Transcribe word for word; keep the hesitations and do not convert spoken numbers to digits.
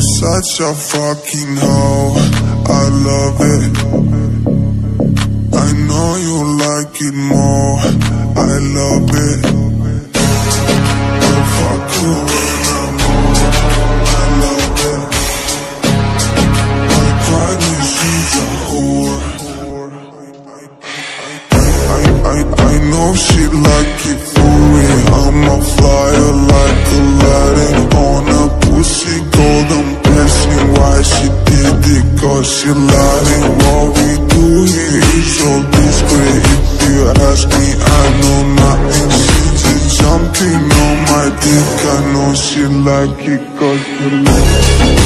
such a fucking hoe, I love it. I know you like it more, I love it. I fuck you when I'm on, I love it. My partner, she's a whore. I, I, I know she like it for me. I'm a flyer like Aladdin on a pussy golden blessing. Why she did it? Cause she lying. What we do here is so discreet. If you ask me, I know nothing. She just jumping on my dick. I know she like it cause she like it.